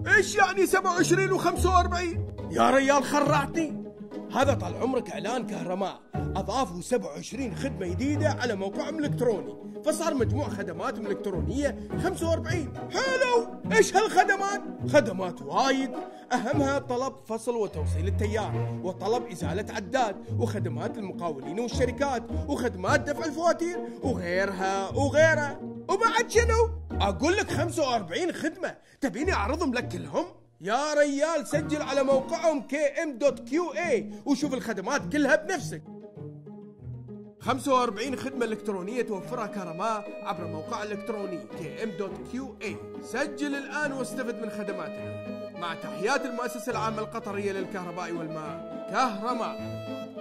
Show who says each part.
Speaker 1: ايش يعني 27 و45؟ يا ريال خرعتني. هذا طال عمرك اعلان كهرماء، اضافوا 27 خدمه جديده على موقعهم الالكتروني، فصار مجموع خدماتهم الالكترونيه 45. حلو. ايش هالخدمات؟ خدمات وايد، اهمها طلب فصل وتوصيل التيار، وطلب ازاله عداد، وخدمات المقاولين والشركات، وخدمات دفع الفواتير، وغيرها وغيرها. وبعد شنو؟ اقول لك 45 خدمه، تبيني اعرضهم لك كلهم؟ يا ريال سجل على موقعهم km.qa وشوف الخدمات كلها بنفسك. 45 خدمة إلكترونية توفرها كهرماء عبر موقع الإلكتروني km.qa. سجل الآن واستفد من خدماتنا. مع تحيات المؤسسة العامة القطرية للكهرباء والماء، كهرماء.